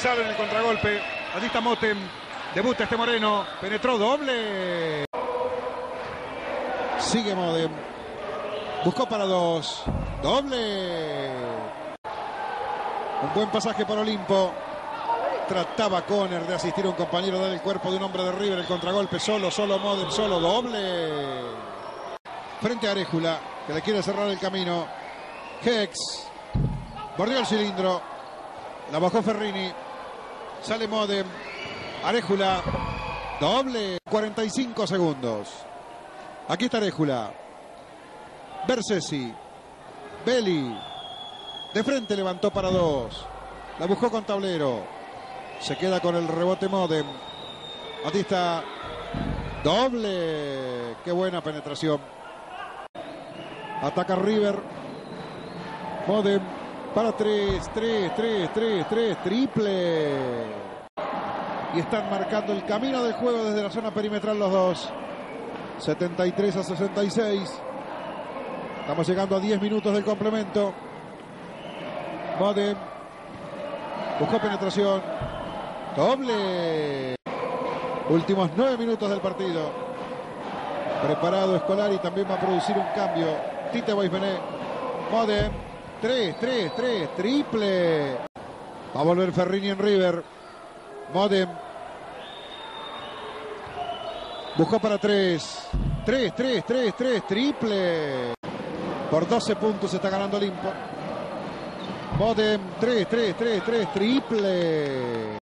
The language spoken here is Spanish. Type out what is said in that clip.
Sale en el contragolpe. Allí está Motem. Debuta este Moreno. Penetró doble. Sigue Modem. Buscó para dos. Doble. Un buen pasaje para Olimpo. Trataba Conner de asistir a un compañero, dar el cuerpo de un hombre de River. El contragolpe solo Modem, solo doble. Frente a Arejula, que le quiere cerrar el camino. Hex. Bordeó el cilindro. La bajó Ferrini. Sale Modem. Arejula. Doble. 45 segundos. Aquí está Arejula. Bersesi. Belli. De frente levantó para dos. La buscó con tablero. Se queda con el rebote Modem. Aquí está. Doble. Qué buena penetración. Ataca River. Modem. Para tres. Triple. Y están marcando el camino del juego desde la zona perimetral los dos. 73-66. Estamos llegando a 10 minutos del complemento. Modem. Buscó penetración. Doble. Últimos 9 minutos del partido. Preparado Scolari, también va a producir un cambio. Tite Boisbené. Modem. 3. Triple. Va a volver Ferrini en River. Modem. Buscó para 3. Triple. Por 12 puntos está ganando Olimpo. Modem. 3. Triple.